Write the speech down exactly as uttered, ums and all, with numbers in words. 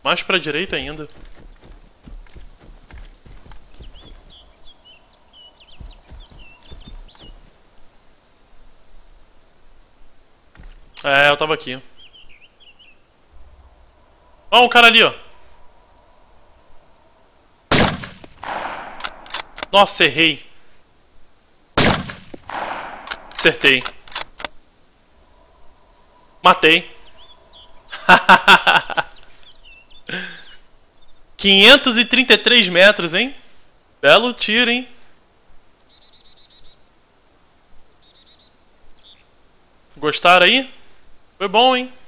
Mais pra direita ainda. É, eu tava aqui. Ó, um cara ali, ó. Nossa, errei. Acertei. Matei. quinhentos e trinta e três metros, hein? Belo tiro, hein? Gostaram aí? Foi bom, hein?